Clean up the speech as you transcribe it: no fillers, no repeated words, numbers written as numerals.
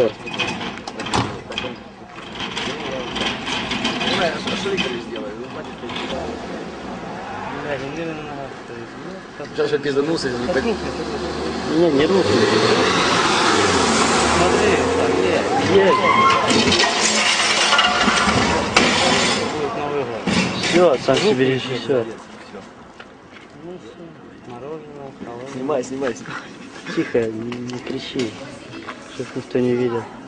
что? Сейчас я пизданулся, не пойду. Не рухнет. Смотри, там есть. Будет Новый год. Все, сам себе режиссер. Ну все, мороженое, холодное. Снимай. Тихо, не кричи, чтоб никто не видел.